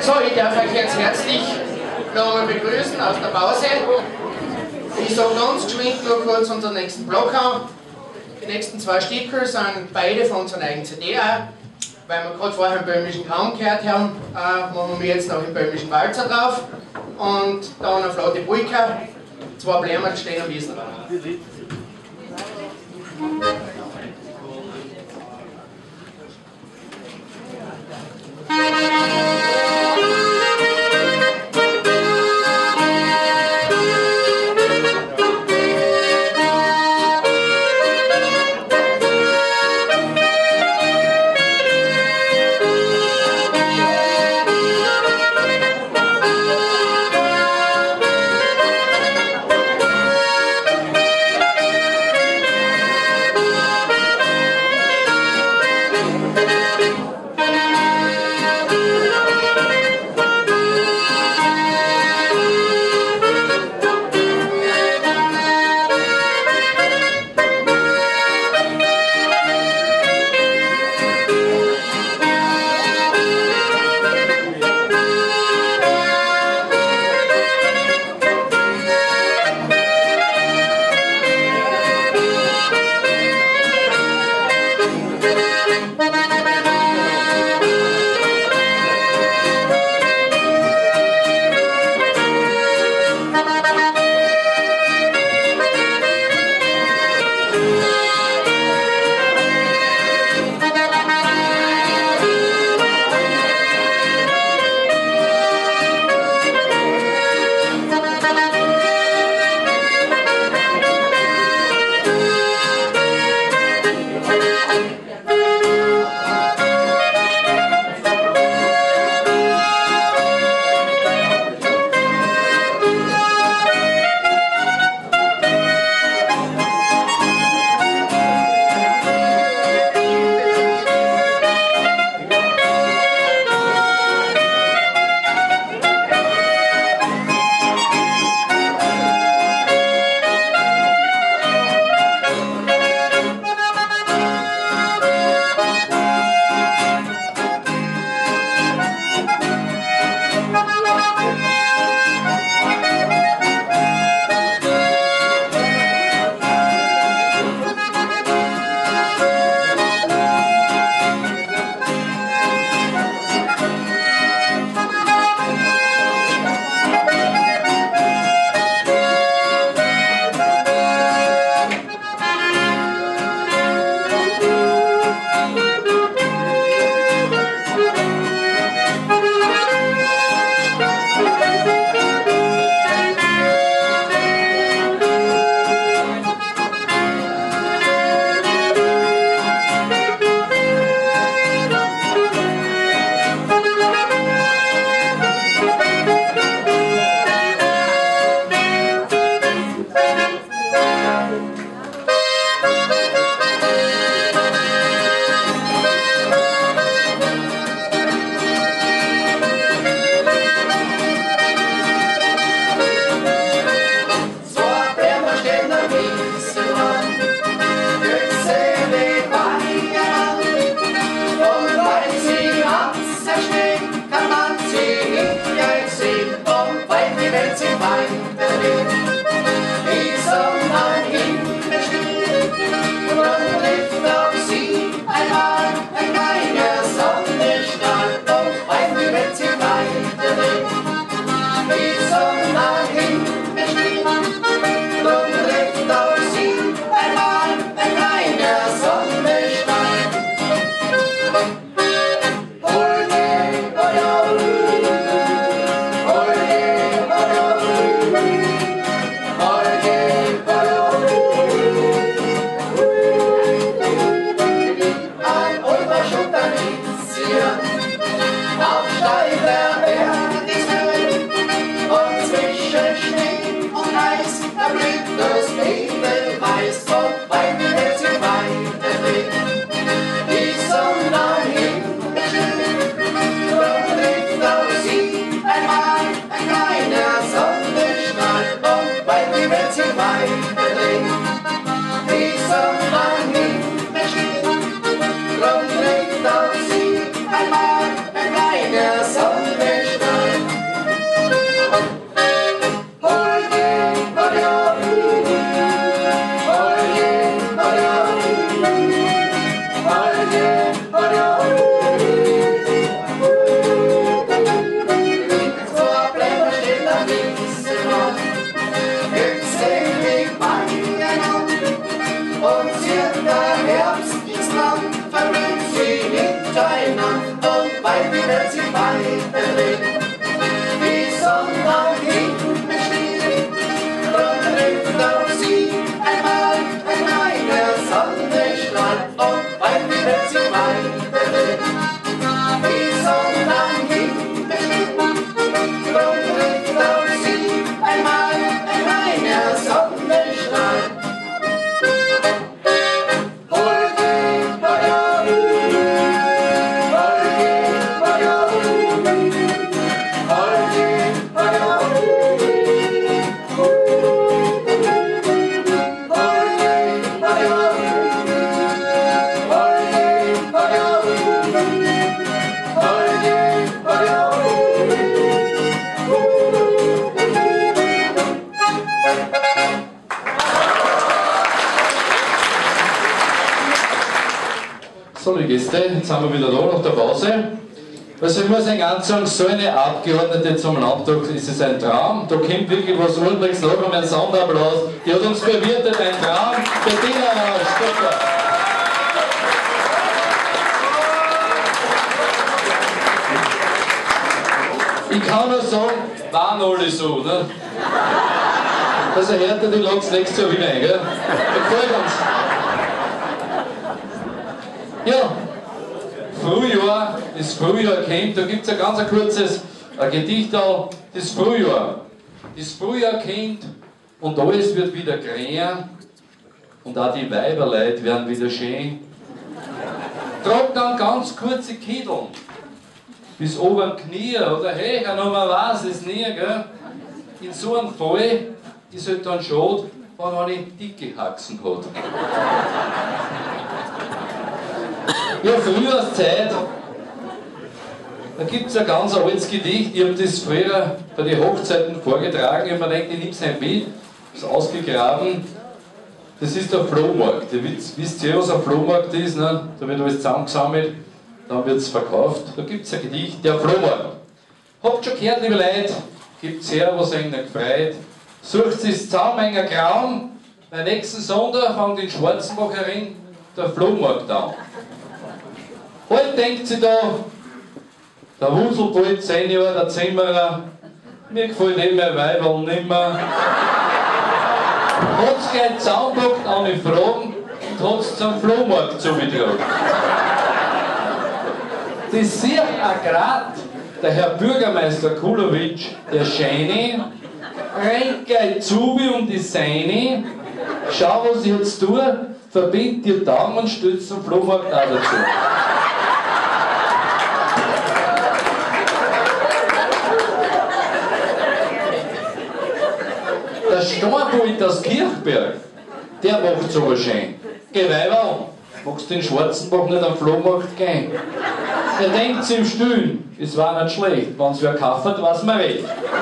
So, ich darf euch jetzt herzlich nochmal begrüßen aus der Pause. Ich sage ganz geschwind nur kurz unseren nächsten Block an. Die nächsten zwei Stücke sind beide von unserer eigenen CD auch. Weil wir gerade vorher im böhmischen Traum gehört haben, machen wir jetzt noch im böhmischen Walzer drauf. Und dann eine flotte Polka. Zwei Blämer stehen am Wiesen drauf. wird sie weiterleben. Die Sonne am Himmel steht, dort trifft auf sie einmal ein neuer Sonnenstrahl und bald wird sie weiterleben. Die Sonne am Himmel steht, dort trifft auf sie einmal ein neuer Sonnenstrahl. So, die Gäste, jetzt sind wir wieder da nach der Pause. Also ich muss Ihnen ganz sagen, so eine Abgeordnete zum Landtag ist es ein Traum. Da kommt wirklich was Urlaubs nach, um einen Sonderapplaus. Die hat uns bewirtet, ein Traum. Bettina Rausch, super. Ich kann nur sagen, waren alle so, ne? Also Hertha, die lag's nächstes Jahr wieder ein, gell? Gefällt uns. Ja, Frühjahr, das Frühjahr kommt, da gibt es ein ganz kurzes Gedicht da, das Frühjahr. Das Frühjahr kommt und alles wird wieder grün und auch die Weiberleute werden wieder schön. Trag dann ganz kurze Kitteln, bis oben Knie oder hey, noch man weiß es nie, gell? In so einem Fall ist halt dann schade, wenn man eine dicke Haxen hat. Ja, Frühjahrszeit, da gibt es ein ganz altes Gedicht, ich habe das früher bei den Hochzeiten vorgetragen, ich habe mir gedacht, ich nehme es ein Bild, das ist ausgegraben, das ist der Flohmarkt. Ihr wisst ja, was ein Flohmarkt ist, ne? Da wird alles zusammengesammelt, dann wird es verkauft, da gibt es ein Gedicht, der Flohmarkt. Habt schon gehört, liebe Leute, gibt es her, was euch nicht gefreut, sucht es zusammen einen Graum, beim nächsten Sonntag fängt in Schwarzenbacher Ring der Flohmarkt an. Heute denkt sich da, der Wuselbold, 10 Jahre, der Zimmerer, mir gefällt eh mein Weiberl nimmer. Hat's gleich zusammengepackt, an die Fragen und hat's zum Flohmarkt zugetragen. Das sieht auch grad der Herr Bürgermeister Kulowitsch, der Schöne, rennt gleich zu wie um die Seine. Schau, was ich jetzt tue, verbind dir Daumen und stützt zum Flohmarkt auch dazu. Der Steinbold aus Kirchberg, der macht sowas schön. Geh Weiberl, magst du in Schwarzenbach nicht am Flohmarkt gehen? Er denkt sich im Stillen, es war nicht schlecht, wenn es wer kauft, weiß man recht.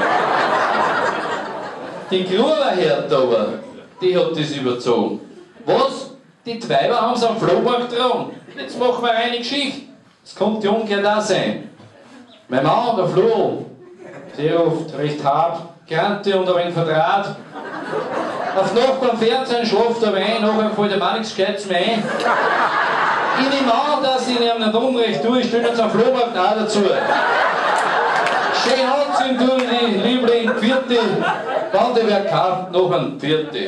Die Gruberhertha aber, die hat das überzogen. Was? Die Weiber haben es am Flohmarkt getragen. Jetzt machen wir eine Geschichte. Das kommt ja umgekehrt auch sein. Mein Mann, der Flo, sehr oft recht hart, Kante und ein wenig verdraht. Auf Nacht beim Fernsehen schlaft er ein, nachher fällt ihm auch nichts Gescheites mehr ein. Ich nehme an, dass ich ihm nicht Unrecht tue, ich stelle jetzt am Flohmarkt auch dazu. Schön anziehen tun die Liebling, Vierte, wann die wer kauft, noch ein Vierte.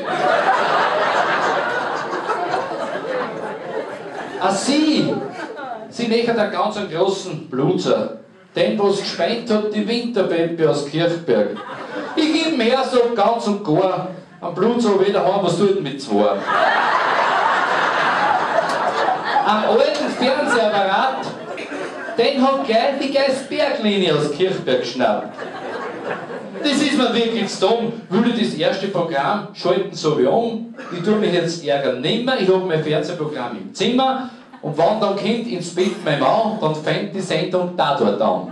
Sie nähert einen ganz großen Blutzer, den was gespeint hat die Winterpeppe aus Kirchberg. Ich gebe mehr so ganz und gar, am Blutzer wieder haben, was tut mit zwei. Am alten Fernsehapparat, den hat gleich die Geisberglinie aus Kirchberg geschnappt. Das ist mir wirklich dumm. Will ich das erste Programm schalten so wie um? Ich tue mich jetzt ärgern nimmer, ich habe mein Fernsehprogramm im Zimmer und wenn dann Kind ins Bett mein Mann, dann fängt die Sendung da dort an.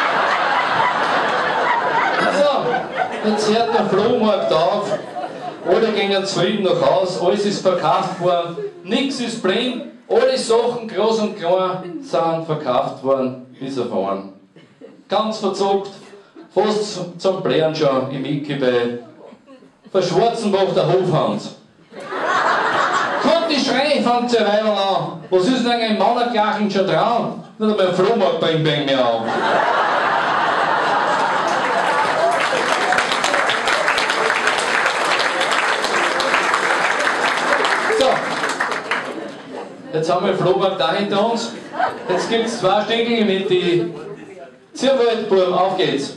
So, jetzt hört der Flohmarkt auf, alle gehen zufrieden nach Hause, alles ist verkauft worden, nichts ist blind, alle Sachen, groß und klein, sind verkauft worden, bis auf einen. Ganz verzockt, fast zum Blären schon im Icke bei Schwarzenbach der Hofhans. Konnte ich schreien, fängt ja weiter an. Was ist denn ein Mauerklachen schon dran? Nicht einmal ein Flohmarkt bringt mehr auf. So. Jetzt haben wir den Flohmarkt da hinter uns. Jetzt gibt es 2 Stückchen mit die Zierwaldburm. Auf geht's.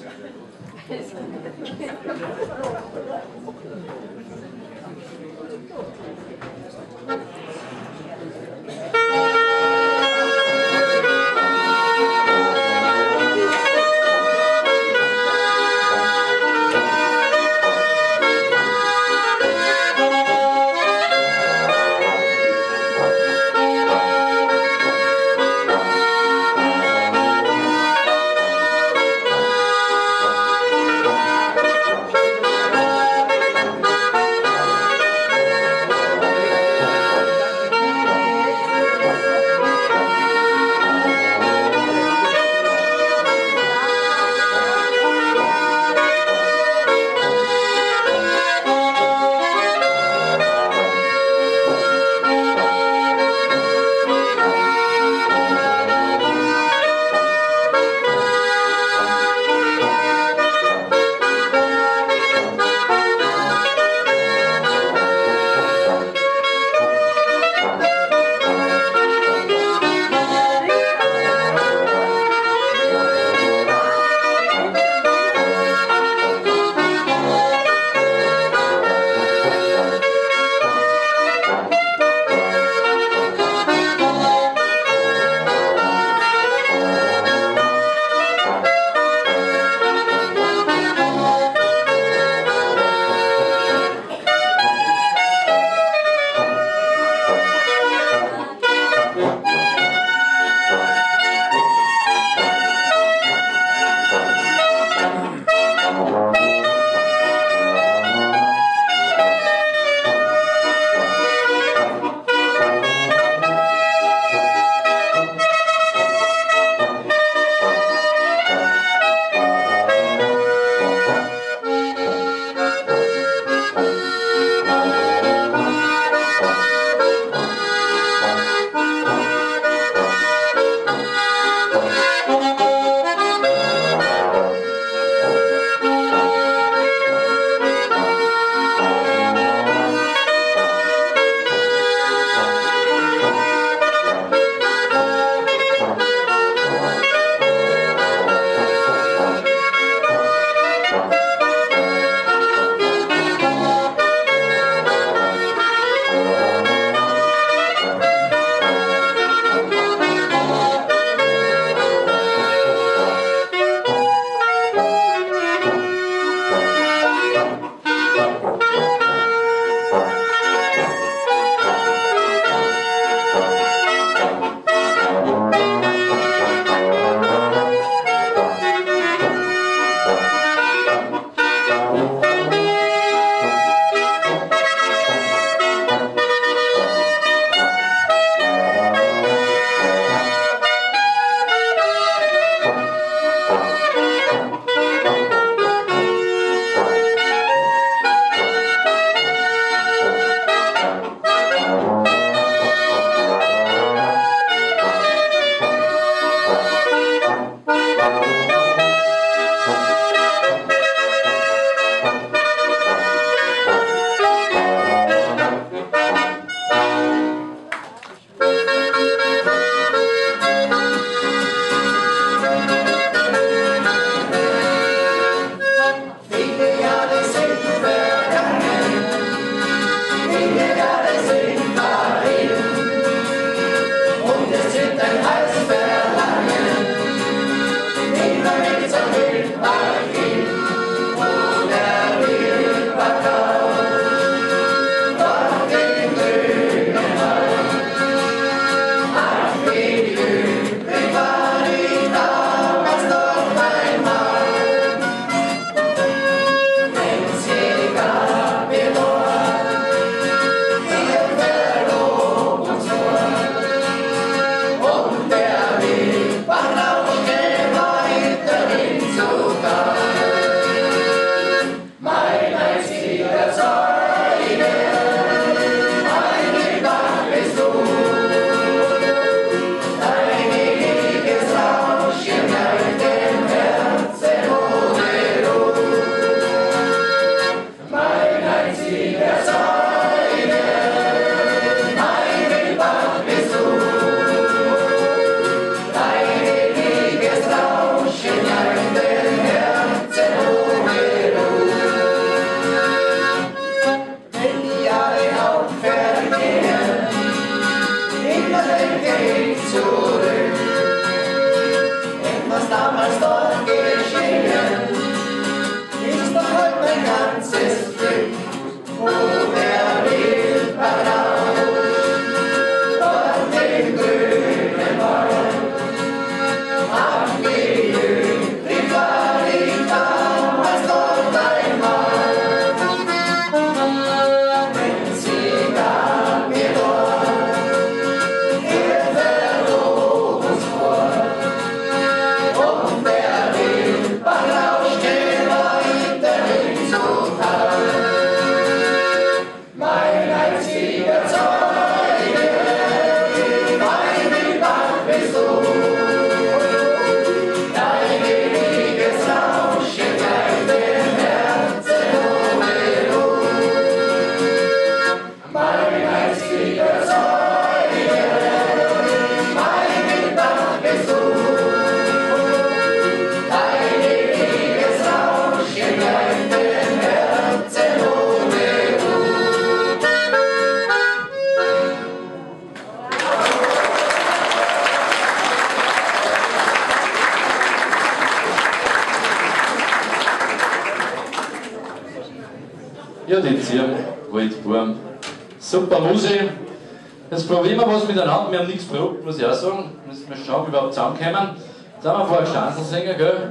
Ja, die ziehen Waldburm. Super Musik. Jetzt probieren wir was miteinander. Wir haben nichts probiert, muss ich auch sagen. Müssen wir schauen, wie wir überhaupt zusammenkommen. Jetzt haben wir vorher Stanzel singen, gell?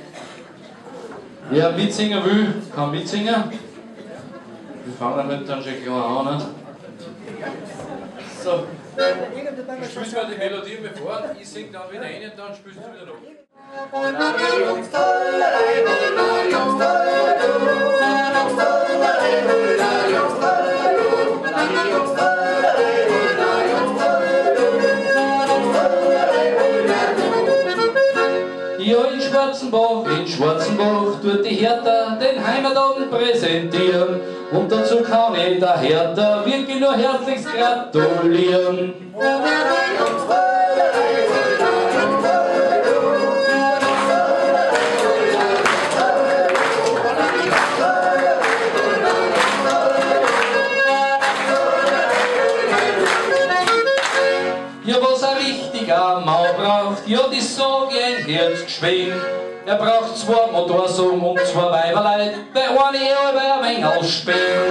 Wer mitsingen will, kann mitsingen. Wir fangen damit dann schon gleich an. So. Spielst du mal die Melodie bevor, ich sing dann wieder rein und dann spielst du wieder noch. Ja, in Schwarzenbach tut die Hertha den Heimatabend präsentieren. Und dazu kann ich der Hertha wirklich nur herzlichst gratulieren. Ja, was ein richtiger Mann braucht, ja, die sag ich ein Herzgeschwing. Er braucht zwei Motorsungen und zwei Weiberleid, bei eine Ehe ein wenig ausspielen.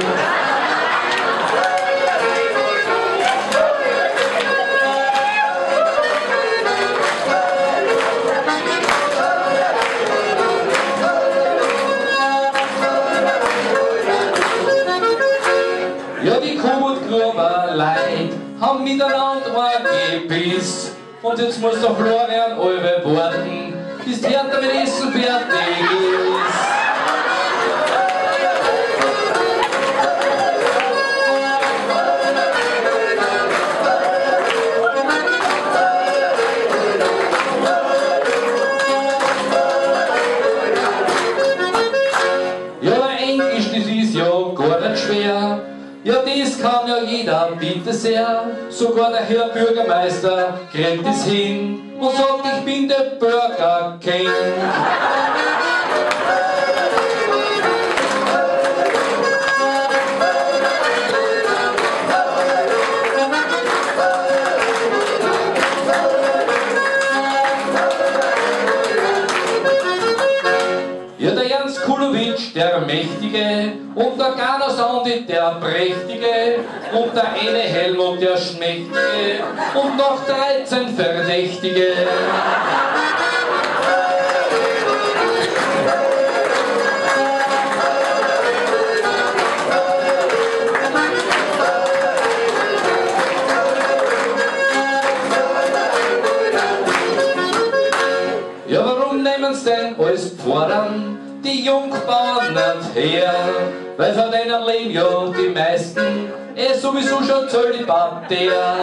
Ja, die Kubutgruber Leid haben miteinander ein Gebiss. Und jetzt muss der Florian alle warten, bis die Hertha mit Essen fertig ist. Ja, Englisch, das ist ja gar nicht schwer. Ja, das kann ja jeder, bitte sehr. Sogar der Herr Bürgermeister kriegt es hin und sagt, ich bin der Burger King. Ja, der Jans Kulowitsch, der Mächtige, und der Gana Sandi, der Prächtige, und der Ele Helmut, der Schmächtige, und noch 13 Verdächtige. Ja, warum nehmen sie denn alles fordern? Die Jungbauern nicht her, weil von denen leben ja die meisten sowieso schon zölibatär.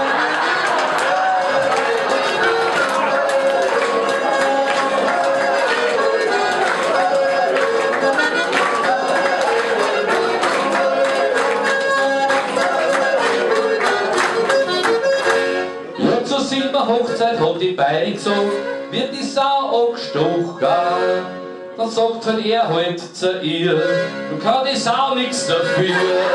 Ja, zur Silberhochzeit hat die beide gesagt, wird die Sau angestochen. Dann sagt halt er halt zu ihr, du kann die Sau nix dafür.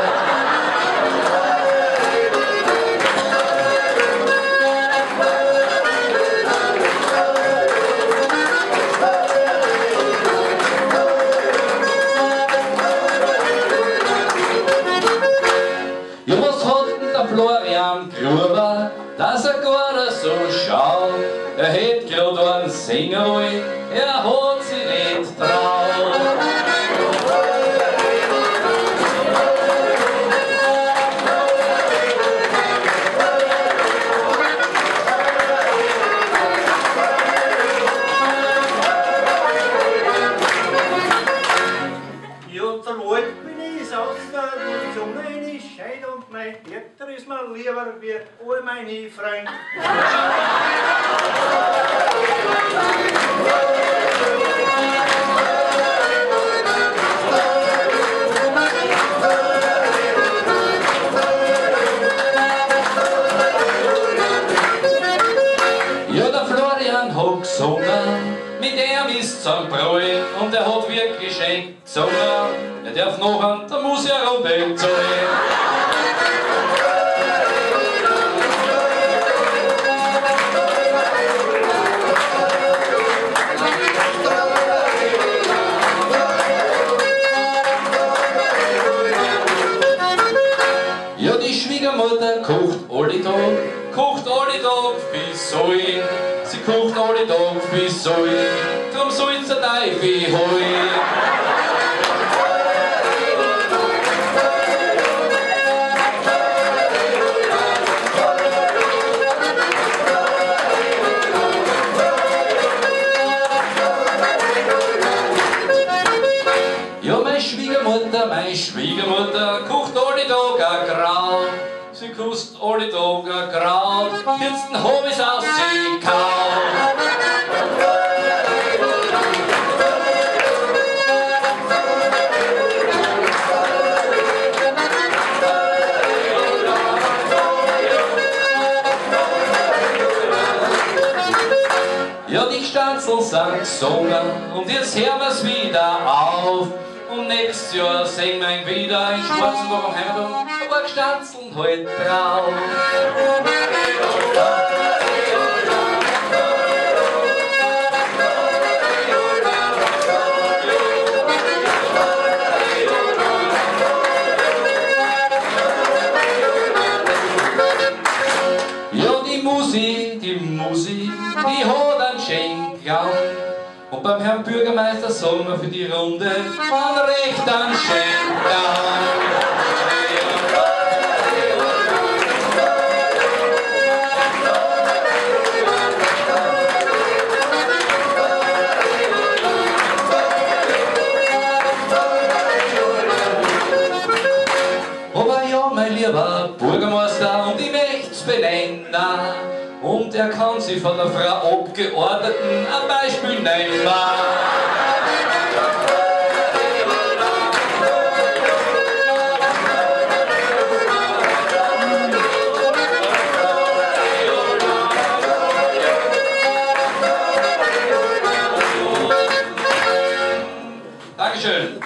Ja, was hat denn der Florian Gruber, dass er gar so schaut? Er hätt grad einen Sänger wollen, er hat sich nicht traut. Ja, der Wald bin ich aus der Zunge eine Scheid und mein Herr ist mir lieber wie all meine Freunde. Ja, der Florian hat gesungen, mit ihm ist zum Bräuen und er hat wirklich schön gesungen. Er darf noch an der Musik runterzahlen. alle Tag bis Heu. Sie kocht alle Tag bis Heu. Drum soll's der Teufel heu. Ja, meine Schwiegermutter kocht alle Tag ein Kraut. Sie kost alle Tag ein Kraut. Jetzt hab ich's aus sie kaut. Ja, die Stanzel sind gesungen und jetzt hören wir's wieder auf. Und nächstes Jahr singen wir ihn wieder in Schwarzenburg am Heimathof, ein paar Stanzeln halt drauf. Ja, die Musi, die hat einen schönen Klang. Und beim Herrn Bürgermeister sagen wir für die Runde einen recht einen schönen Dank. Aber ja, mein lieber Bürgermeister, und ich möcht's benennen, und er kann sich von der Frau Abgeordneten ein Beispiel nehmen. Dankeschön.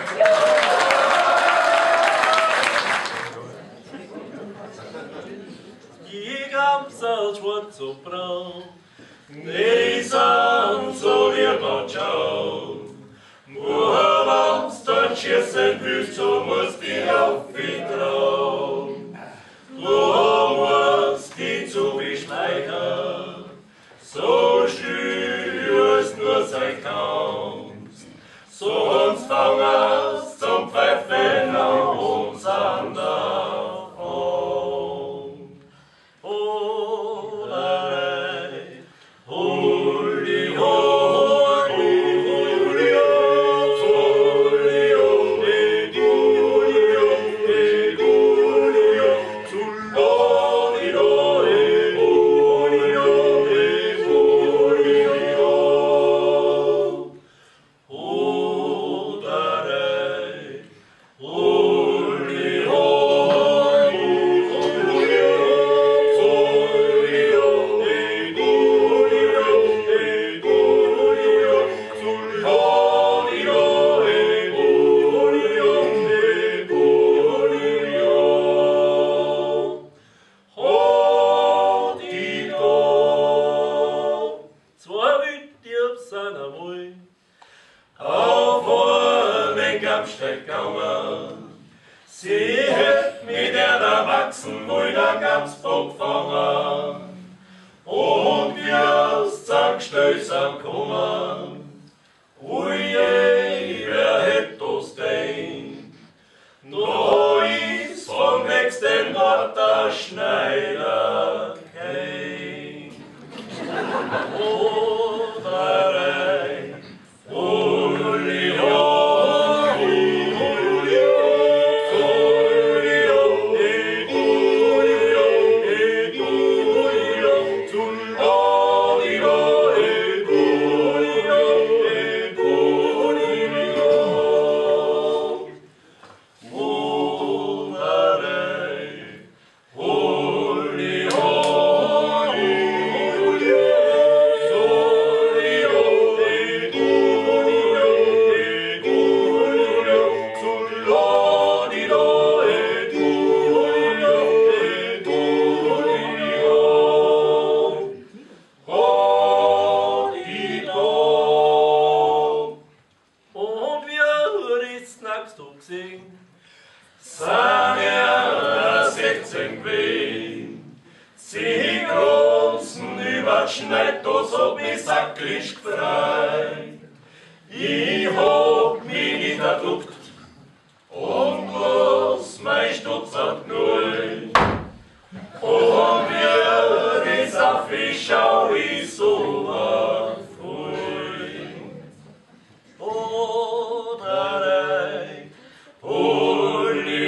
Wordt zo braun, deze zo weer wat jou. Woorwams dat je zijn huis zo moest die auf wie traum. Woorwams die zu wie Schleicher, so schürs nur sein Kaumst. So uns fangerst zum Pfeifen auf uns ander. Oh quatsch nicht, das hat mich sackrisch gefreut. Ich hab mich nicht erdruckt und was mein Stutz hat neu. Oh, mir ist ein Fisch, schau ich so erfreut. Oh, da, holy,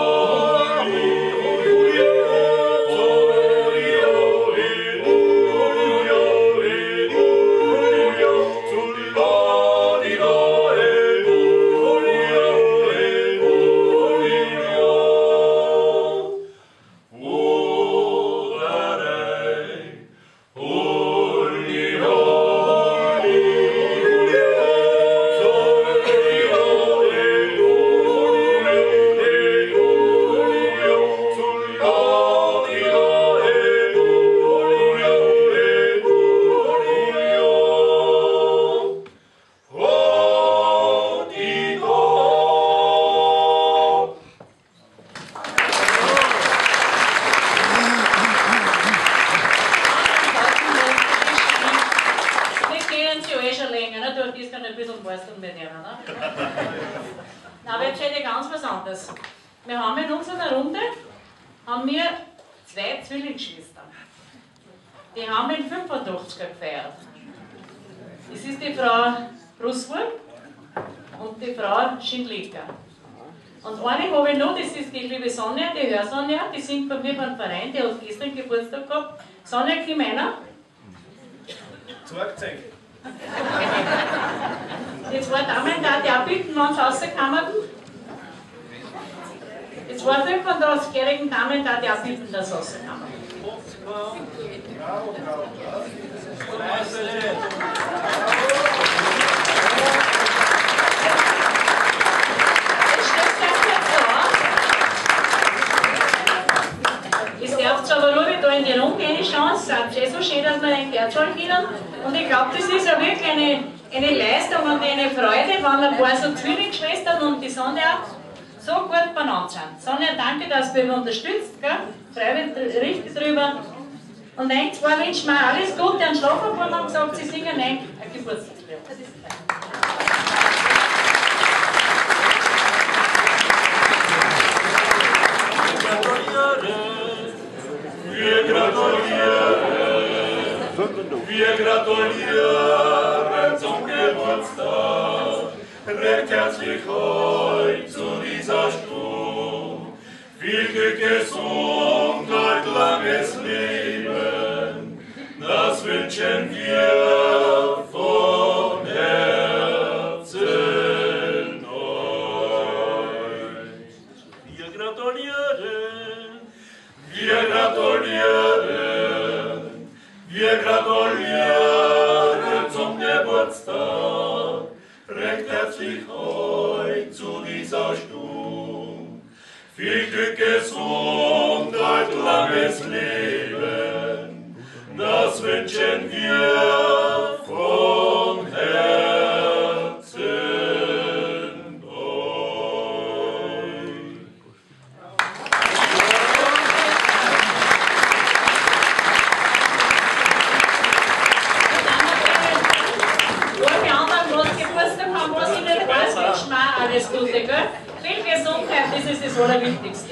Na, aber jetzt hätte ich ganz was anderes. Wir haben in unserer Runde zwei Zwillingsschwestern. Die haben den 85er gefeiert. Das ist die Frau Bruswurm und die Frau Schindlicker. Und eine habe ich noch, das ist die liebe Sonja, die Hörsonja, die singt bei mir beim Verein, die hat gestern Geburtstag gehabt. Sonja, komm einer. Zeig. Die zwei Damen darf ich auch bitten, wenn sie rauskommen. Die zwei 35-jährigen Damen darf ich auch bitten, dass sie rauskommen. Es darf aber nur da in die Runde eine Chance, es ist so schön, dass wir einen Kerzschall können. Und ich glaube, das ist ja wirklich eine Leistung und eine Freude, wenn ein paar so Zwillingsschwestern und die Sonja so gut benannt sind. Sonja, danke, dass du mich unterstützt, gell? Freue mich richtig drüber. Und ein, zwei wünschen mir alles Gute an Schlafen und haben gesagt, sie singen ein Geburtstagslied. Wir gratulieren zum Geburtstag, recht herzlich heute zu dieser Stunde. Viel Glück, Gesundheit, langes Leben, das wünschen wir von Herzen euch. Wir gratulieren, wir gratulieren, wir gratulieren zum Geburtstag, recht herzlich heute zu dieser Stunde. Viel Glück, Gesundheit, langes Leben, das wünschen wir von Herzen euch. Alle anderen, was Geburtstag haben, was ich nicht weiß, wünschen mir auch alles Gute, gell? Viel Gesundheit, das ist das Allerwichtigste.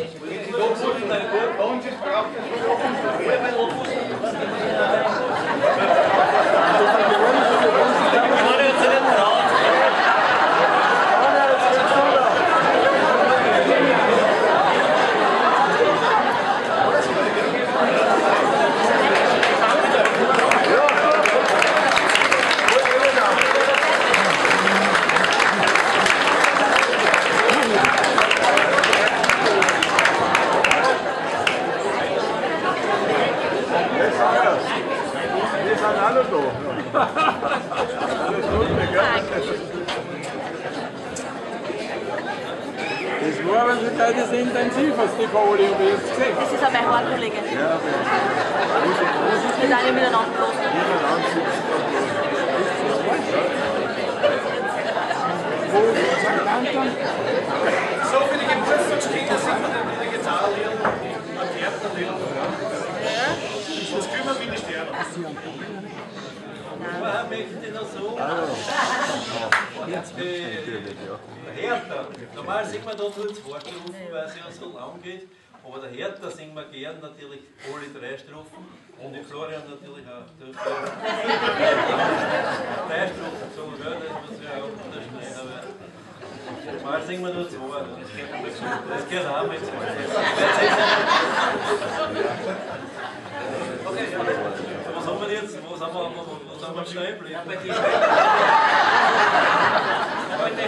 Das war aber das intensiv, was die Pauli und jetzt gesehen. Das ist aber mein Haarkollege. Ja, Wir sind alle miteinander los. So für die Geburtstagskinder singt man die Gitarre und Gärtner. Das kümmern wir die Sterne. Vorher möchte ich noch so. Hertha. Normal singen wir da nur das Vorstrophen, weil es ja so lang geht. Aber der Hertha singen wir gern natürlich alle 3 Strophen. Und die Florian natürlich auch. 3 Strophen so, gell? Das muss ja auch unterstellen. Aber normal singen wir nur 2. Das geht auch mit 2. Was haben wir jetzt? Was haben wir schnell geblieben? Der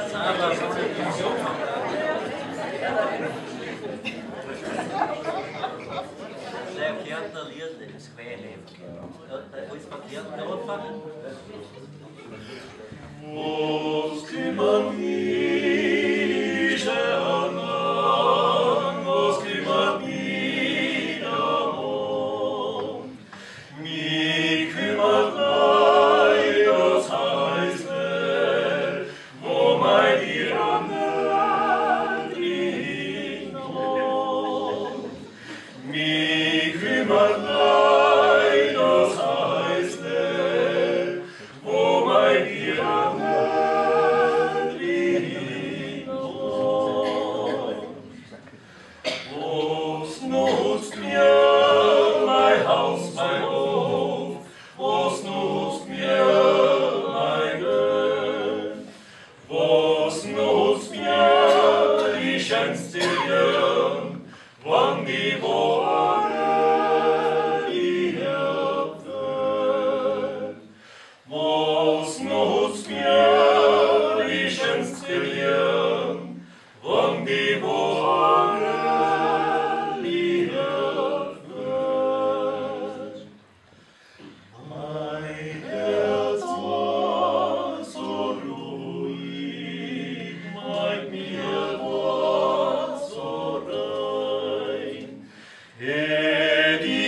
Kärntner Lied, das Quelle. Alles verkehrt, der Anfang. Was kümmern mich der Anfang, was kümmert mich der Mann? Mich kümmert mein, das heißt nicht, wo mein Irland liegt. Mich kümmert mein, das heißt nicht, wo mein Irland liegt. Was nutzt mir mein Haus, mein Hof? Was nutzt mir mein Geld? Was nutzt mir die schönste Jahre, wann die Woche die Herbst? Was nutzt mir die schönste Jahre, wann die Woche die Herbst? Mein Herz war so ruhig, mein Mir war so rein. Die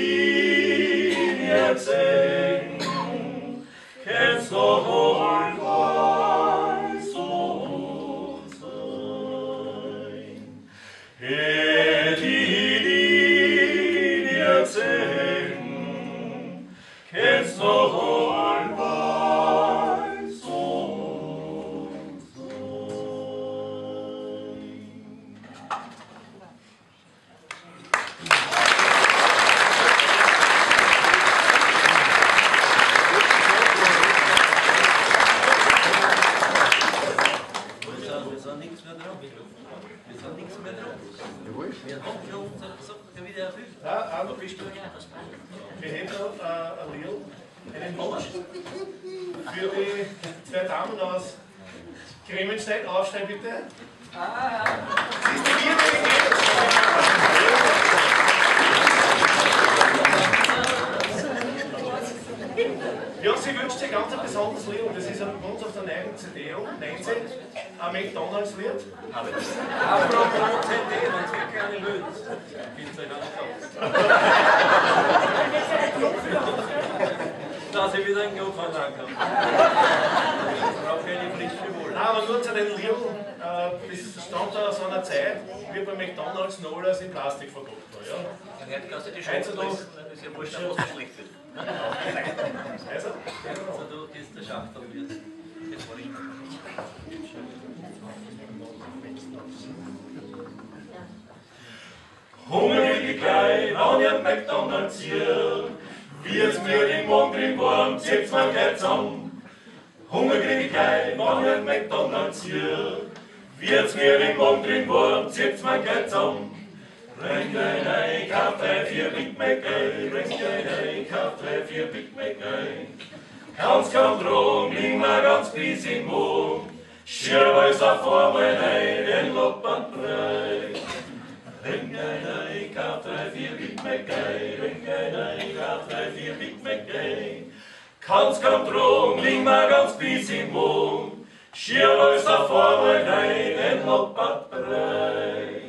erzählen, kennst doch wohl was so sein. Die erzählen, kennst doch wohl was so Wir sind nichts mehr drauf. Wir sind nichts mehr drauf. Wir haben für uns wieder erfüllt. Ja, aber bist du? Wir hätten noch ein Lied, einen Wunsch für die 2 Damen aus Gremenstein. Aufstehen bitte. Siehst du hier, ja, sie wünscht sich ganz ein besonderes Lied und das ist bei uns auf der neuen CD, nennt sie ein McDonalds-Lied. Apropos CD, wenn es wirklich eine Löhnt, gibt es euch auch nicht aus. Dass ich wieder einen Knopf anlangen kann. Ich brauche keine frische Wohl. Nein, aber nur zu den Liedern, das stand da so einer Zeit, wie bei McDonalds noch alles in Plastik verpackt war. Ja? Heute kannst du die Scheiße lassen, das ist ja wurscht, was so schlecht wird. Also, du gehst der Schachtel wird. Das war ich. Hungrige Kleid, wenn ihr McDonalds hier, wird's mir im Mund drin warm, zieht's mir gleich zusammen. Hungrige Kleid, wenn ihr McDonalds hier, wird's mir im Mund drin warm, zieht's mir gleich zusammen. Bring ein kauf 3, 4 Big Mac ein, bring ein kauf 3, 4 Big Mac ein. Kann's kaum drum, liegen wir ganz bis im Mund, schier weiß auf einmal ein, den Loppernbrei. Bring ein kauf 3, 4 Big Mac ein, bring ein kauf 3, 4 Big Mac ein. Kann's kaum drum, liegen wir ganz bis im Mund, schier weiß auf einmal ein, den Loppernbrei.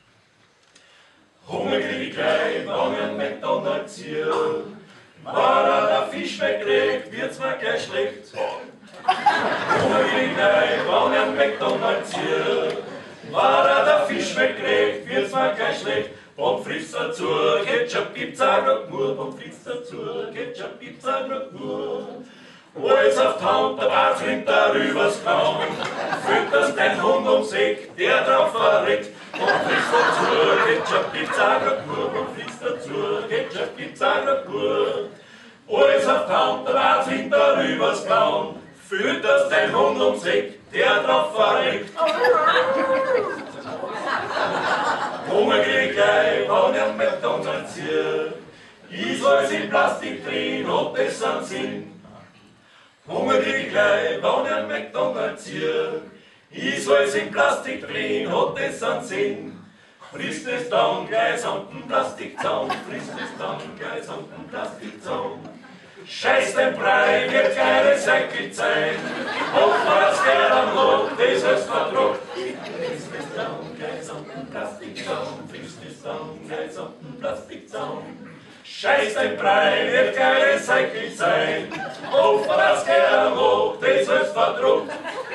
Hungrige Kleid, wenn ihr McDonalds hier, war der Fisch weggelegt, wird's mir gleich schlecht. Hungrige Kleid, wenn ihr McDonalds hier, war der Fisch weggelegt, wird's mir gleich schlecht. Pommes frites dazu, Ketchup gibt's auch noch nur, Pommes frites dazu, Ketchup gibt's auch noch nur. Alles auf die Hand, der Bart rinnt darüber's Kaum. Fütterst dein Hund ums Eck, der drauf verreckt. Pommes frites dazu, Ketchup gibt's auch noch nur, Pommes frites dazu, Ketchup gibt's auch noch nur. Alles auf die Hand, der Bart rinnt darüber's Kaum. Fütterst dein Hund ums Eck, der drauf verreckt. Hunger krieg gleich, wenn ich am McDonald's hier. Ich soll's in Plastik drehen, ob das einen Sinn. Hunger krieg ich gleich, wenn ich am McDonald's hier. Ich soll's in Plastik drehen, hat das einen Sinn. Frisst es dann gleich samt dem Plastikzaun, frisst es dann gleich samt dem Plastikzaun. Scheiß den Brei, wird keine recycelt sein. Hoffen, dass der am Not das alles verdruckt. Frisst es dann gleich samt dem Plastikzaun, frisst es dann gleich samt dem Plastikzaun. Scheiß den Brei, wird keine recycelt sein. Hoffen, dass der am Not das alles verdruckt.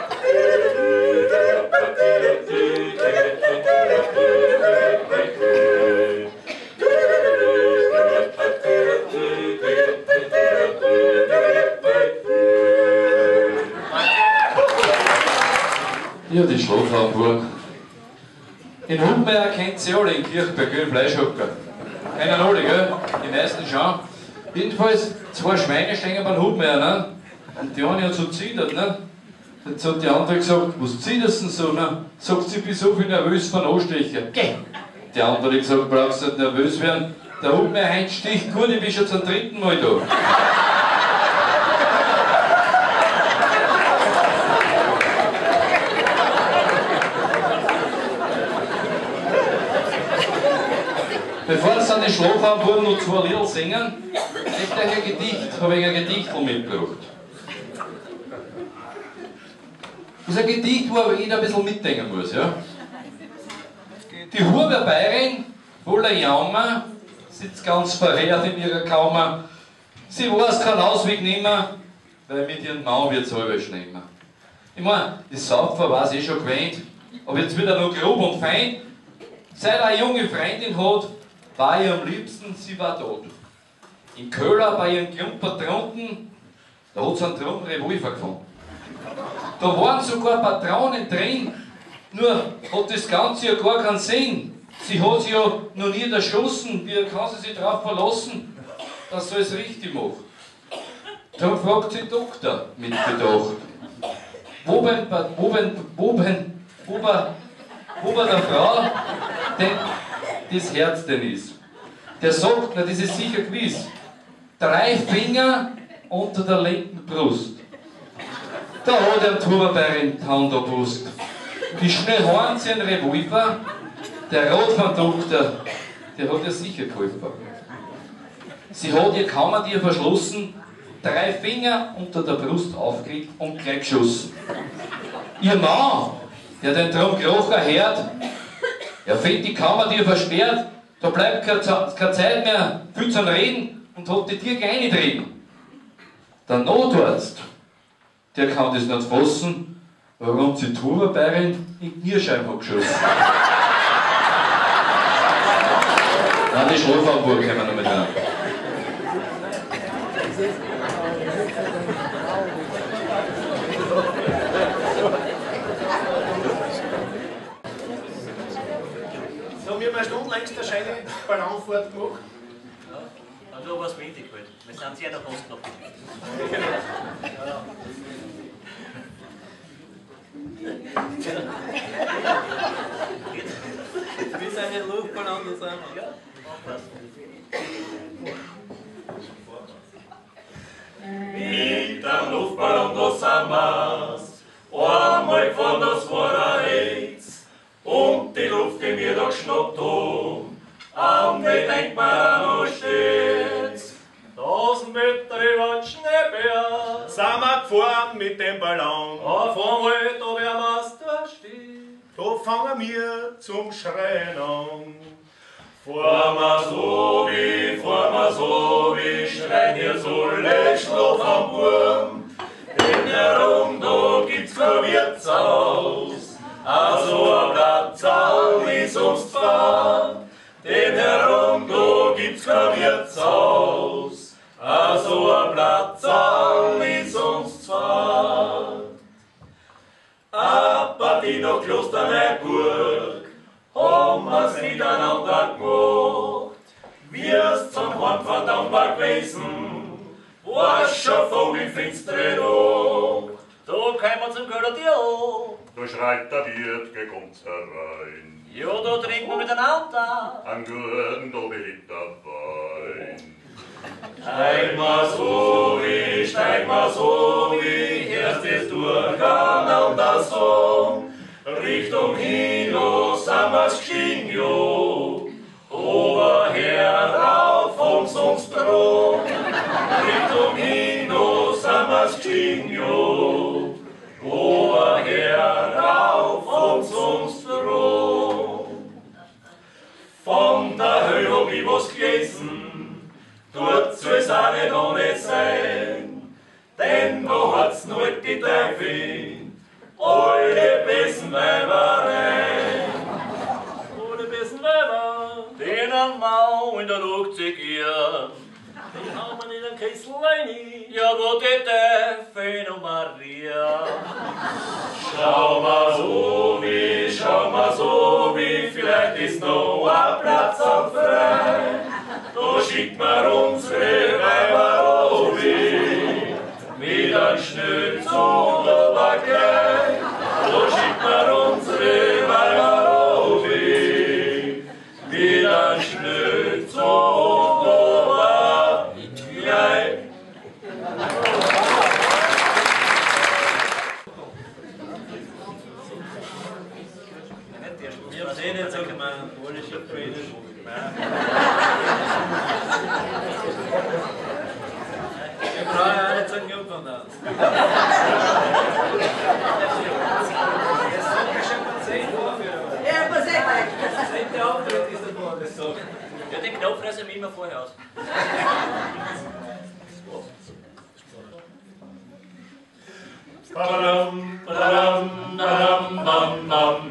Ja, die Schlafhamburg. In Hubmeier kennt sie alle in Kirchberg, in Fleischhocker. Kennen alle, gell? Die meisten schon. Jedenfalls, zwei Schweine stehen beim Hubmeier, ne? Und die eine hat so zittert, ne? Jetzt hat die andere gesagt, was zitterst denn so, ne? Sagt sie, ich bin so viel nervös von Anstecher. Geh! Die andere hat gesagt, brauchst du nicht nervös werden. Der Hubmeier Heinz sticht gut, ich bin schon zum 3. Mal da. Bevor es an die Schlafhamburg noch 2 Lieder singen, möchte ich ein Gedicht, habe ich ein Gedicht mitgebracht. Das ist ein Gedicht, wo aber jeder ein bisschen mitdenken muss. Ja? Die Huber Bayerin, voller Jammer, sitzt ganz verheert in ihrer Kammer. Sie weiß keinen Ausweg nimmer, weil mit ihrem Mann wird es halber schlimmer. Ich meine, die Saufer war es schon gewöhnt, aber jetzt wird er noch grob und fein. Seit er eine junge Freundin hat, war ihr am liebsten, sie war tot. In Köhler bei ihren Klumper trunken, da hat sie einen drum Revolver gefunden. Da waren sogar Patronen drin, nur hat das Ganze ja gar keinen Sinn. Sie hat sie ja noch nie erschossen, wie kann sie sich darauf verlassen, dass sie es richtig macht? Darum fragt sie den Doktor mit Bedacht. Wo bei der Frau denn das Herz denn ist? Der sagt, na das ist sicher gewiss. 3 Finger unter der linken Brust. Da hat er die Huberbayerin die Hand abwusst. Wie schnell hauen sie einen Revolver? Der Rot vom Doktor, der hat ihr sicher geholfen. Sie hat ihr Kammertier verschlossen, 3 Finger unter der Brust aufgelegt und gleich geschossen. Ihr Mann, der den drum Krocher hört, er findet die Kammertier versperrt, da bleibt keine Zeit mehr viel zum Reden und hat die Tier gleich nicht reden. Der Notarzt, der kann das nicht fassen, warum sie die Huberbayerin in die Kniescheibe geschossen. Nein, die Schlafhamburg können wir noch mit rein. So, wir haben eine Stunde längst eine schöne Ballonfahrt gemacht. Ja, also was wenig halt. Wir sind sehr nach Osten noch. Wir sind in Luftballon, da sind wir. Ja, Mit dem Luftballon, da sind wir's. Einmal gefahren, das war ein Heiz. Und die Luft, die wir da geschnappt haben, am Gedenkmal noch steht's. 1000 Meter über den Schneeberg. Sind wir gefahren mit dem Ballon. Auf einmal, da werden wir da stehen. Da fangen wir zum Schreien an. Fahren wir so wie, schreien jetzt alle Schlaf am Wurm. Denn herum, da gibt's kein Wirtshaus. Also ein Platzal ist uns gefahren. Denn Platz, alles uns zwar. Aber die noch Kloster Neuburg, haben wir's miteinander gemacht. Wir's zum Heimfahren dann war gewesen, war's schon vogelfinstere Nacht. Da kommen wir zum Göllertier. Da schreit der Wirt, geh kommt's herein. Ja, da trinken wir miteinander. Am guten Doppeliter Wein. Steig mal so wie erstes durcheinander Song. Richtung Hino sind wir's gestiegen, jo. Oberher rauf und uns drum. Richtung Hino sind wir's gestiegen, jo. Oberher rauf und uns drum. Von der Höhe hab ich was gelesen, dort soll's auch nicht ohne sein. Denn da hat's nur die Teufel, alle Besenweiber rein. Alle Besenweiber, denen Mau in der Luft sich gern. Die haben wir in den Kessel rein, ja, wo die Teufel und Maria. Schau mal so wie, vielleicht ist noch ein Platz auf frei. Da schickt man unsere Weiber obi, mit einem Schnitz und Oberkleid. Da schickt man unsere Weiber obi, mit einem Schnitz und Oberkleid. Wir haben nicht so gemeint, alle Schiffreden. Wir brauchen ja nicht so ein Jung von uns. Ja, was ist Das der Auftritt ist der Bord, das so. Ja, den Knopf reißen wir immer vorher aus. Badam, badam, badam, bam, bam,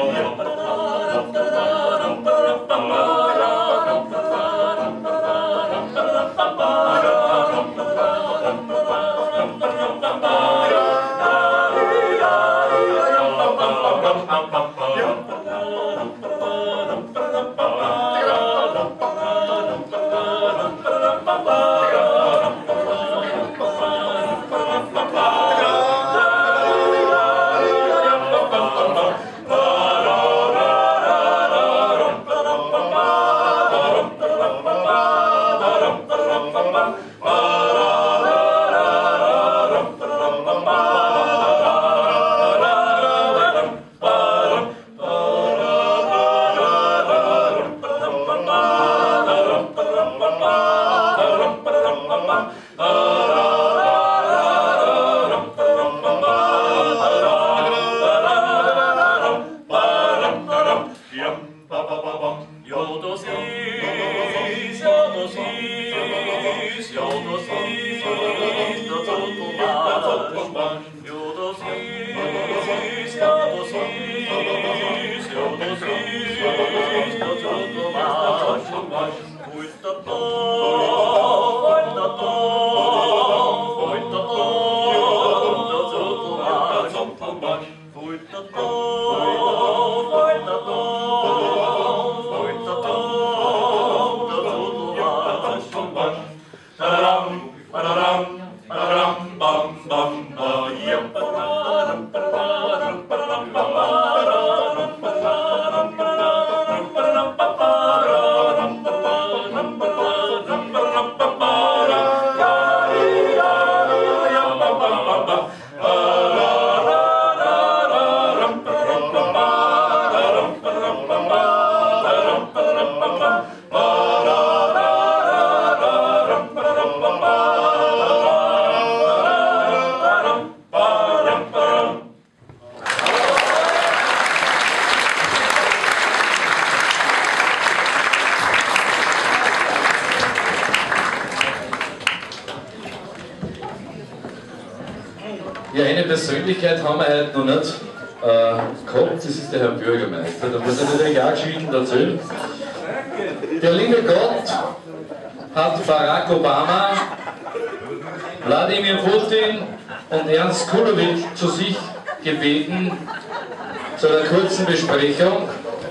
Ja, eine Persönlichkeit haben wir heute noch nicht gehabt, das ist der Herr Bürgermeister. Da muss ich natürlich auch Geschichten erzählen. Der liebe Gott hat Barack Obama Wladimir Putin und Ernst Kulowitsch zu sich gebeten zu einer kurzen Besprechung.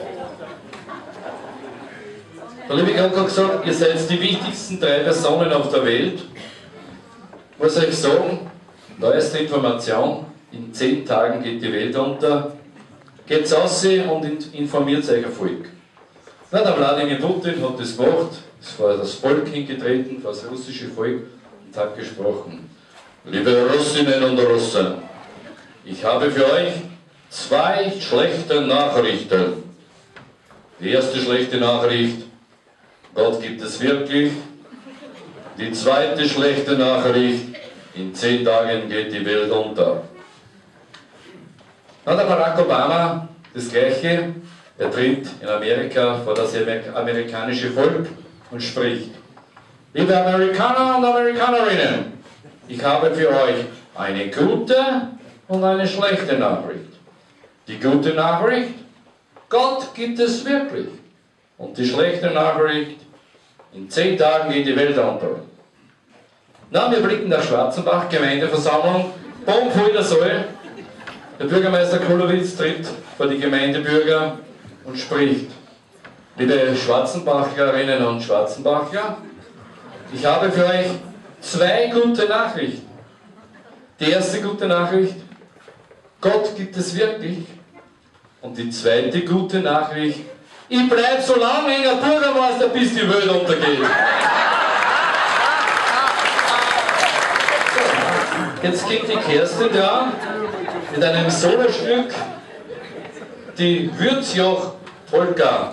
Der Liebig hat gesagt, ihr seid die wichtigsten 3 Personen auf der Welt. Ich muss euch sagen, neueste Information, in 10 Tagen geht die Welt unter. Geht's raus und informiert euch auf Volk. Na, der Wladimir Putin hat das gemacht, es war das Volk hingetreten, das russische Volk, und hat gesprochen. Liebe Russinnen und Russen, ich habe für euch 2 schlechte Nachrichten. Die erste schlechte Nachricht: Gott gibt es wirklich. Die zweite schlechte Nachricht: in 10 Tagen geht die Welt unter. Na, der Barack Obama, das Gleiche. Er tritt in Amerika vor das amerikanische Volk und spricht: Liebe Amerikaner und Amerikanerinnen, ich habe für euch eine gute und eine schlechte Nachricht. Die gute Nachricht: Gott gibt es wirklich. Und die schlechte Nachricht: in 10 Tagen geht die Welt unter. Na, wir blicken nach Schwarzenbach, Gemeindeversammlung, bombvoller Saal. Der Bürgermeister Kulowitsch tritt vor die Gemeindebürger und spricht: Liebe Schwarzenbachlerinnen und Schwarzenbachler, ich habe für euch 2 gute Nachrichten. Die erste gute Nachricht: Gott gibt es wirklich. Und die zweite gute Nachricht: ich bleibe so lange enger Bürgermeister, bis die Welt untergeht. Jetzt geht die Kerstin dran mit einem Solostück, die Würzjoch-Polka.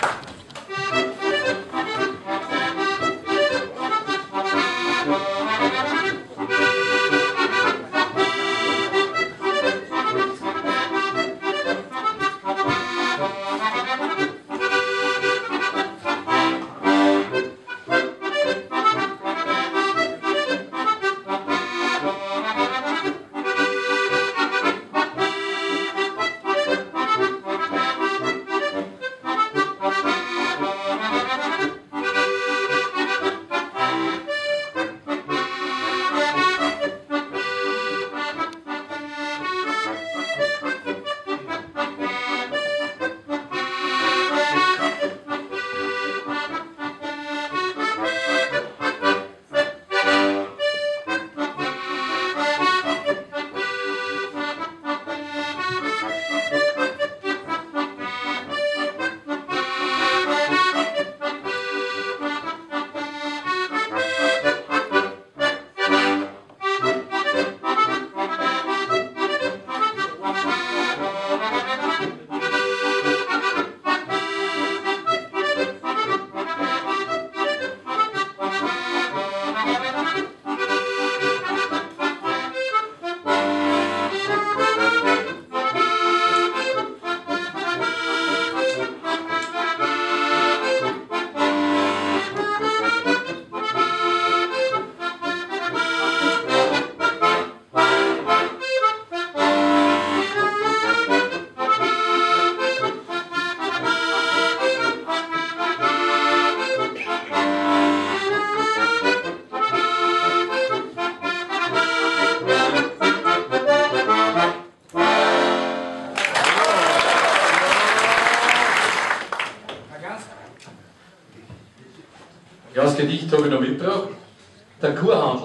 Ja, das Gedicht habe ich noch mitgebracht. Der Kuhhandel.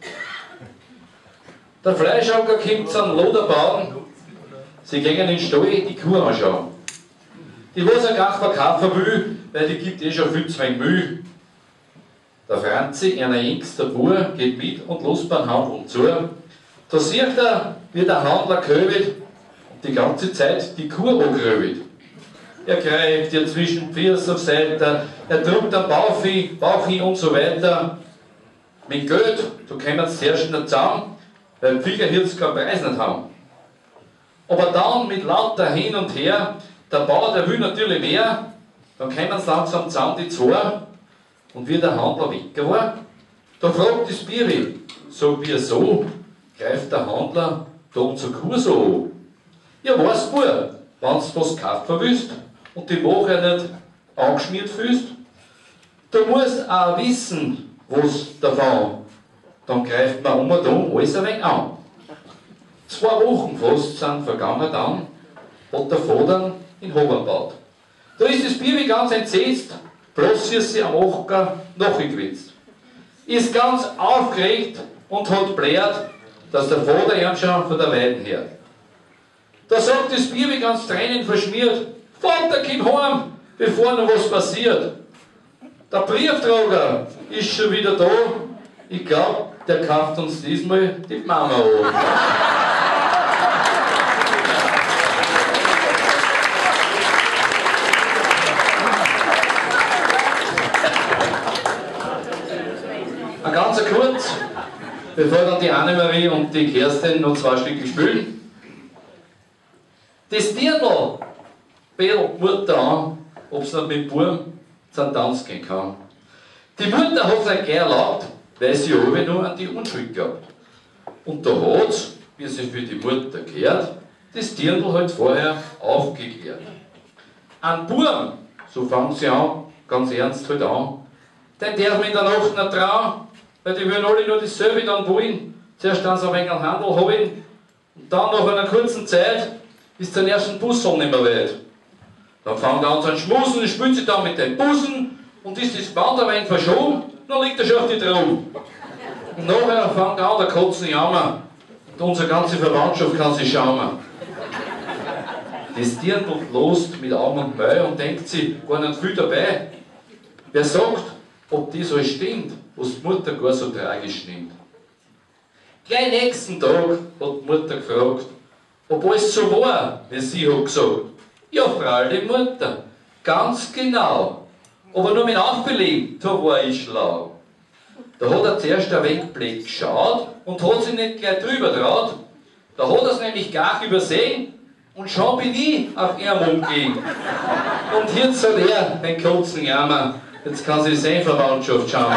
Der Fleischhauger kommt zu einem Loder bauen. Sie gehen in den Stall die Kuh anschauen. Die was er gar verkaufen will, weil die gibt eh schon viel zu wenig Müll. Der Franzi, einer jüngster Bub, geht mit und los beim Handel zu. Da sieht er, wie der Handler köbelt und die ganze Zeit die Kuh angröbelt. Er greift ihr zwischen Füße auf Seite, er drückt den Bauch hin und so weiter. Mit Geld, da kommen sie sehr schnell zusammen, weil die Viecherhirts keinen Preis nicht haben. Aber dann mit lauter Hin und Her, der Bauer, der will natürlich mehr, dann kommen sie langsam zusammen die zwei und wie der Handler weg war, da fragt das Biri, so wie so, greift der Handler da unsere Kuh so an. Ja, weißt du, wenn du was kaufen willst und die Woche nicht angeschmiert fühlst, du musst auch wissen, was davon dann greift man um und um alles ein wenig an. 2 Wochen fast sind vergangen dann, hat der Vater in Hobern gebaut. Da ist das Bibi ganz entsetzt, bloß ist sie am Acher nachgewitzt. Ist ganz aufgeregt und hat blärt, dass der Vater ihm schon von der Weiden hört. Da sagt das Bibi ganz tränenverschmiert: Vater, komm heim, bevor noch was passiert. Der Briefträger ist schon wieder da. Ich glaube, der kauft uns diesmal die Mama an. Ein ganz kurz, bevor dann die Annemarie und die Kerstin noch 2 Stücke spielen. Das Dirndl bellt die Mutter an, ob sie nicht mit Buben zum Tanz gehen kann. Die Mutter hat es nicht gleich erlaubt, weil sie aber nur an die Unschuld glaubt. Und da hat sie, wie sie für die Mutter gehört, das Dirndl halt vorher aufgeklärt. Ein Buben, so fangen sie an, ganz ernst halt an, den darf man in der Nacht nicht trauen, weil die würden alle nur dasselbe dann wollen. Zuerst dann so ein wenig Handel holen und dann nach einer kurzen Zeit ist der ersten Bussel nicht mehr weit. Dann fangen die an zu schmusen, spült sie dann mit den Busen und ist das Band ein wenig verschoben, dann liegt er schon auf die Traum. Und nachher fängt an der Kotzen jammer und unsere ganze Verwandtschaft kann sich schaumen. Das Dirndl lost mit Augen und Mäu und denkt sie, gar nicht viel dabei. Wer sagt, ob das alles stimmt, was die Mutter gar so tragisch nimmt? Gleich nächsten Tag hat die Mutter gefragt, ob alles so war, wie sie hat gesagt. Ja, Frau, die Mutter, ganz genau. Aber nur mit Aufbelegen, da war ich schlau. Da hat er zuerst ein wenig blöd geschaut und hat sich nicht gleich drüber traut. Da hat er es nämlich gar übersehen und schon bin ich auf ihn umgehen. Und jetzt soll er den Kotzen jammern. Jetzt kann sie seine Verwandtschaft schauen.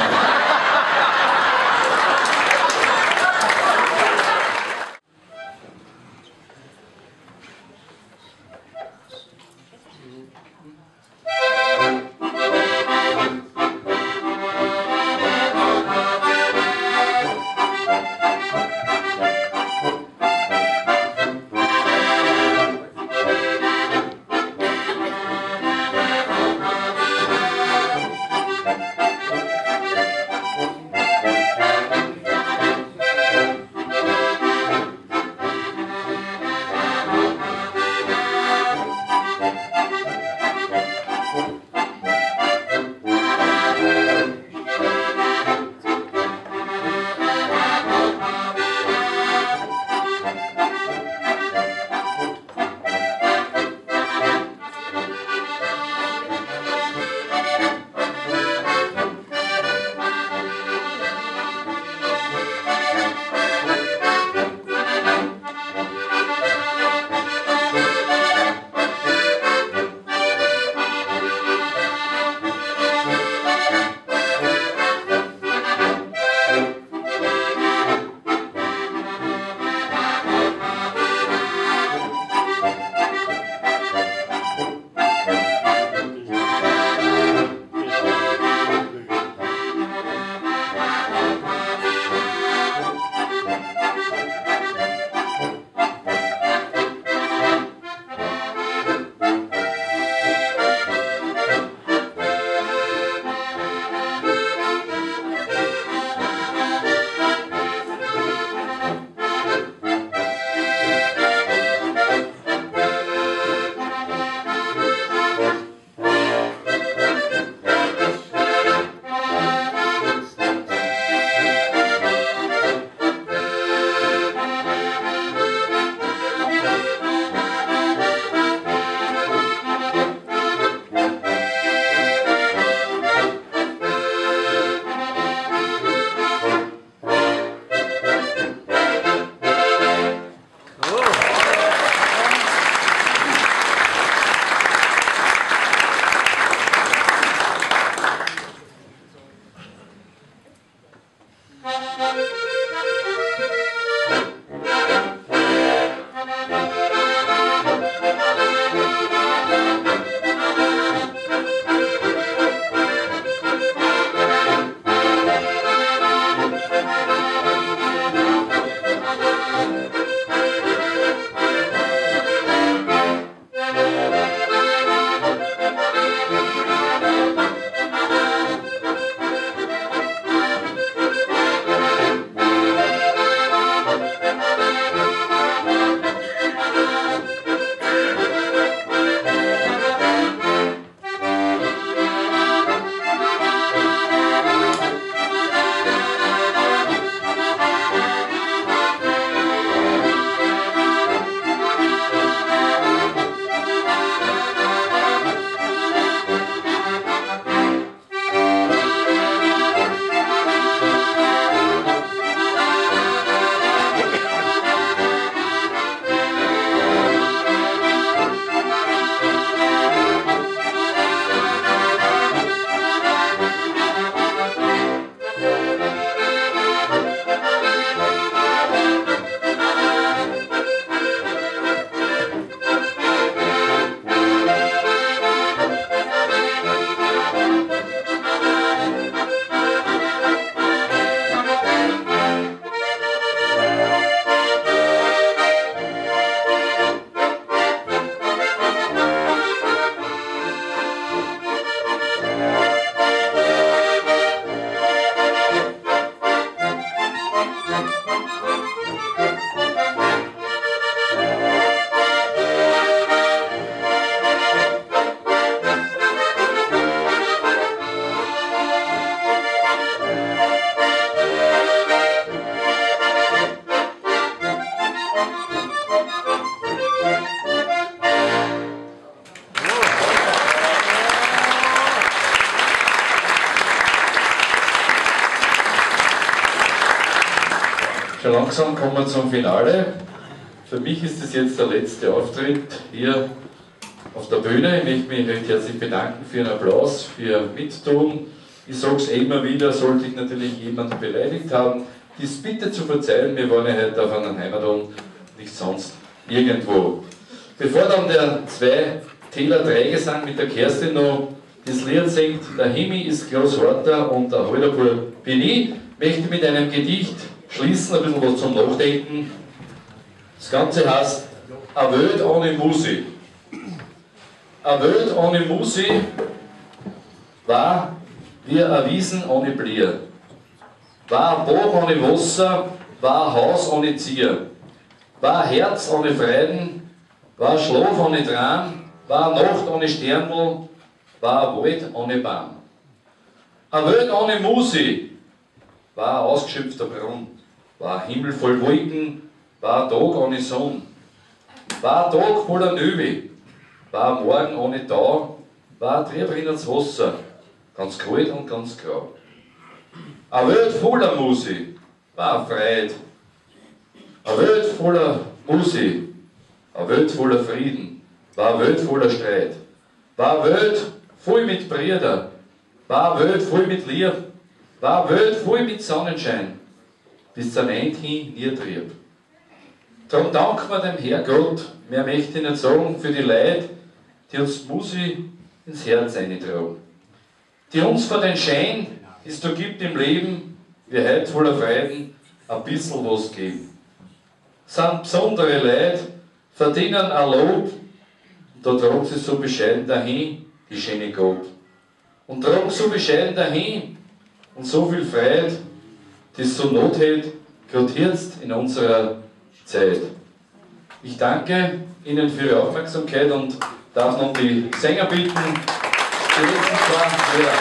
Schon langsam kommen wir zum Finale. Für mich ist es jetzt der letzte Auftritt hier auf der Bühne. Ich möchte mich recht herzlich bedanken für einen Applaus, für Mittun. Ich sage es immer wieder, sollte ich natürlich jemanden beleidigt haben, dies bitte zu verzeihen, wir waren ja heute auf einem Heimatum, nicht sonst irgendwo. Bevor dann der Zwei-Täler Dreigesang mit der Kerstin noch das Lied singt, der Himmel ist Großhorter und der Halderpur bin ich, möchte mit einem Gedicht schließen, ein bisschen was zum Nachdenken. Das Ganze heißt A Welt ohne Musik. A Welt ohne Musik war wie eine Wiesen ohne Blier. War ein Bach ohne Wasser, war ein Haus ohne Zier. War ein Herz ohne Freuden, war ein Schlaf ohne Traum, war eine Nacht ohne Sternl, war ein Wald ohne Baum. A Welt ohne Musik war ein ausgeschöpfter Brunnen. War ein Himmel voll Wolken, war ein Tag ohne Sonne, war ein Tag voller Nöwe, war ein Morgen ohne Tau, war ein Triebrinnerts Wasser, ganz kalt und ganz grau. Eine Welt voller Musik, war eine Freude, eine Welt voller Musik, eine Welt voller Frieden, war eine Welt voller Streit, war eine Welt voll mit Brüdern, war eine Welt voll mit Liebe, war eine Welt voll mit Sonnenschein, bis zum Ende hin nie trieb. Darum danken wir dem Herrgott, mehr möchte ich nicht sagen, für die Leute, die uns die Musik ins Herz eintragen. Die uns von den Schein, die es da gibt im Leben, wie heute voller Freuden, ein bisschen was geben. Sind besondere Leute, verdienen ein Lob, und da tragen sie so bescheiden dahin, die schöne Gott. Und tragen so bescheiden dahin, und so viel Freude, die es so Not hat, gerade jetzt in unserer Zeit. Ich danke Ihnen für Ihre Aufmerksamkeit und darf nun die Sänger bitten, die letzten zwei Lieder.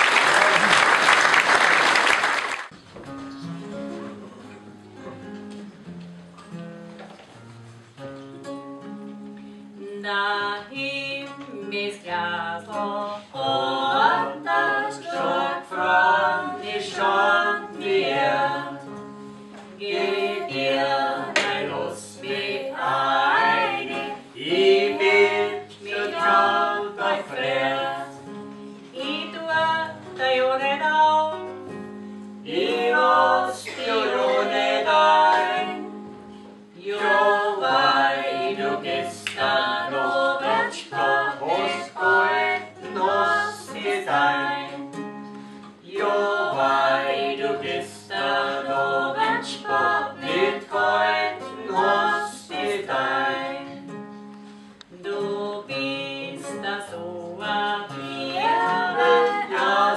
Daheim ist Glas und das Stück von die schon wird. Geht dir dein Lust mit ein, ich bin mit Traut euch frert. Ich tue dein ohne auf, ich los die ohne dein. Jo, weil du gestern oben sprach, hast gehalten hast die sein. Jo, weil du gestern oben sprach, nicht gehalten hast die dein. Du bist da so a Bier, ja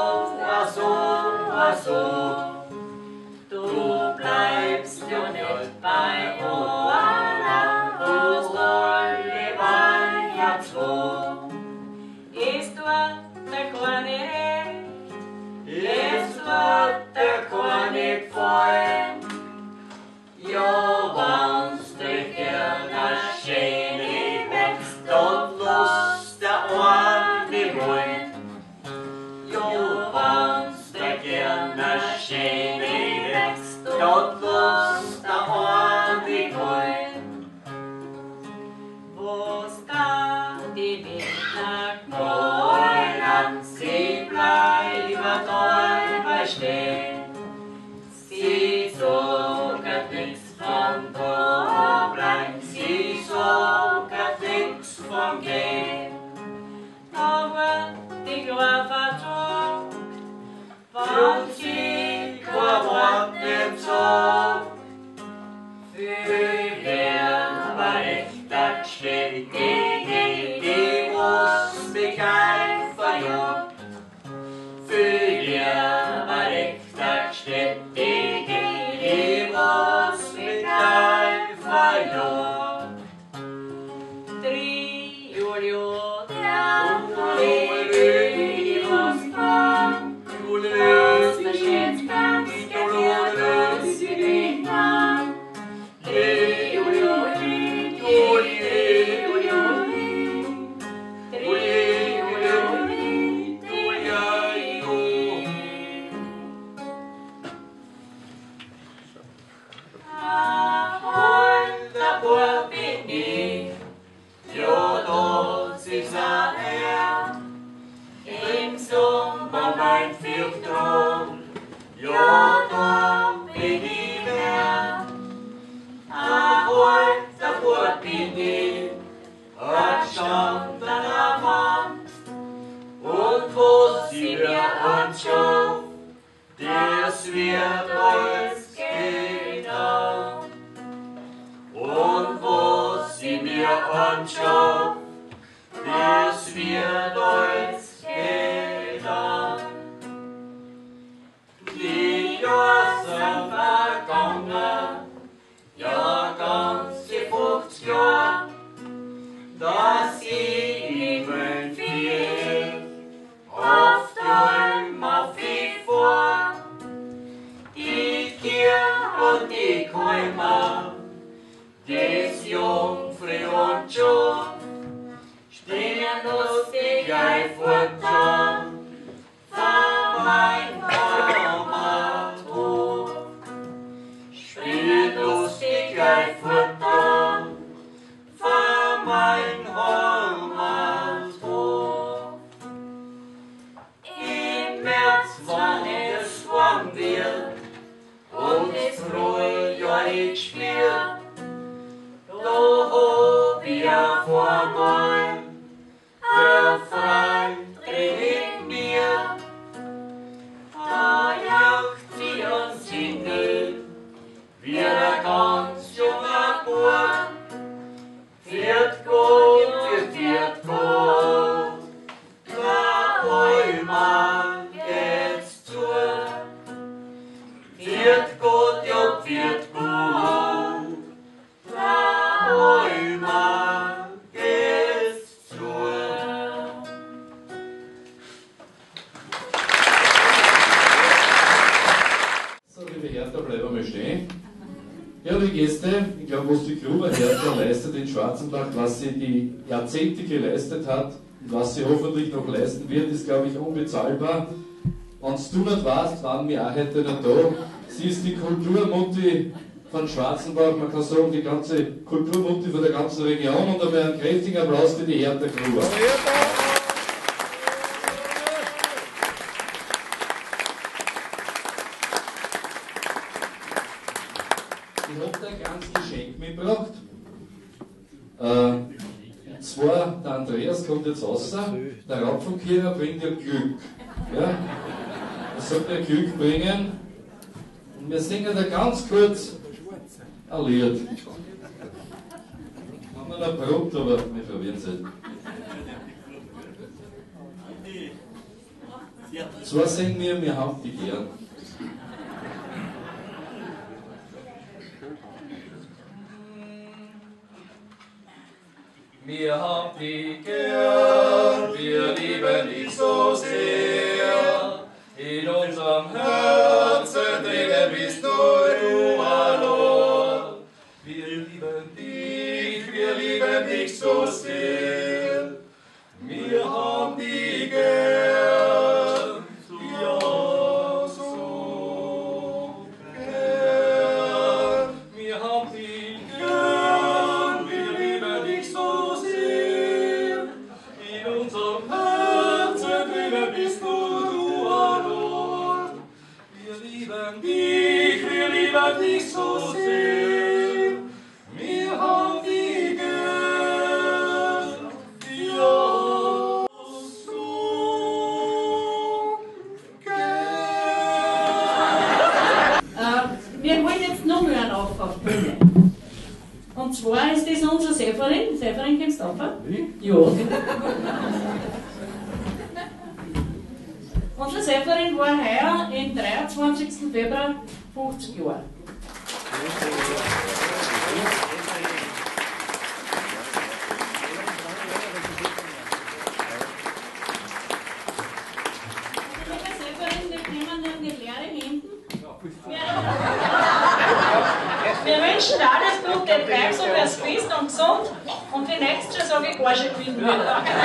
so. Du bleibst ja nicht bei Oana, wo's alle waren ja zwei. Ist dort der kleine Recht, ist dort der kleine Freund. Ja, wenn's dich gerne schöne wächst, dort los der eine Mund. Ja, wenn's dich gerne schöne wächst, dort los der eine Mund. Wo's da die Winter knallen, sie bleiben dabei stehen. Sie sagt nix von da bleiben, sie sagt nix von gehen. Aber die Gräfer tun, wenn sie kein Wort nicht sagt, mehr. Ahoi, davor bin ich, stand an der Wand. Und was sie mir anschaut, das wird alles getan. Und was sie mir anschaut, das wird alles getan. Die Jahre sind vergangen, ja ganze 50 Jahre, dass ich eben viel auf Däum auf die vor. Die Kirche und die Käumer, das Jungfrau und John, stehen lustig ein Futter von mein Heimathof. Stehen lustig ein Futter von mein Heimathof. Im März, wann es warm wird und es Frühjahr gespielt, da hab ich auf einmal der Freund in mir. Da jagt sie und singt wie ein ganz junger Bub. Wird gut, Bäume geht's zu. Wird gut, ja, wird gut, Bäume geht's zu. So, liebe Hertha, bleiben wir stehen. Ja, die Gäste, ich glaube, was die Gruber Hertha leistet in Schwarzenbach, was sie die Jahrzehnte geleistet hat und was sie hoffentlich noch leisten wird, ist, glaube ich, unbezahlbar. Wenn du nicht weißt, waren wir auch heute noch da. Sie ist die Kulturmutti von Schwarzenbach, man kann sagen, die ganze Kulturmutti von der ganzen Region, und einmal einen kräftigen Applaus für die Hertha Gruber. Ich habe da ein kleines Geschenk mitgebracht. Und zwar, der Andreas kommt jetzt raus, der Raupfenkehrer bringt ja Glück. Ja? Er sagt ja Glück bringen. Und wir singen da ganz kurz ein Lied. Haben wir noch probt, aber wir probieren es halt. So singen wir haben die gern. Wir haben dich gern, wir lieben dich so sehr. In unserem Herzen drinnen bist nur du allein. Wir lieben dich so sehr. Wir haben dich gern, ja so gern. Wir haben dich gern, wir lieben dich so sehr. In unserem Herzen drinnen bist nur du allein. Wir lieben dich so sehr. Wir haben dich gern, ja so gern. Wir holen jetzt noch mehr einen auf Bühne. Und zwar ist das unser Seferin. Seferin, kennst du auf? Ja. Unser Seferin war heuer am 23. Februar 50 Jahre. Liebe Seferin, wir nehmen dann die leeren Händen. Wir wünschen dir, dass du den Tag so wärst fest und gesund und die nächste sage ich gar schon gewinnen würde.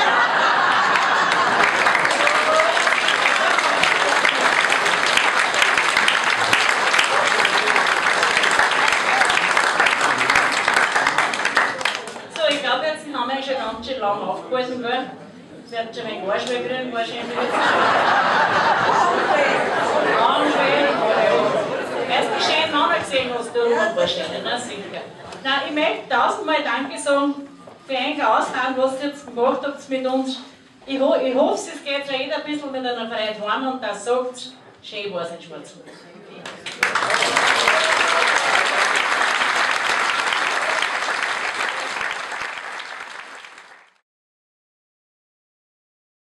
So, ich glaube, jetzt haben wir schon ganz schön lange aufgehalten, gell? Es wird schon ein Arschweh kriegen, wahrscheinlich. Hast du schön Männer gesehen, was du vorstellen, na sicher. Nein, ich möchte tausendmal Danke sagen für einen Aushauen, was ihr jetzt gemacht habt mit uns. Ich hoffe, es geht ja jeder ein bisschen mit einer Freude heim und das sagt, schön war es in Schwarzwald.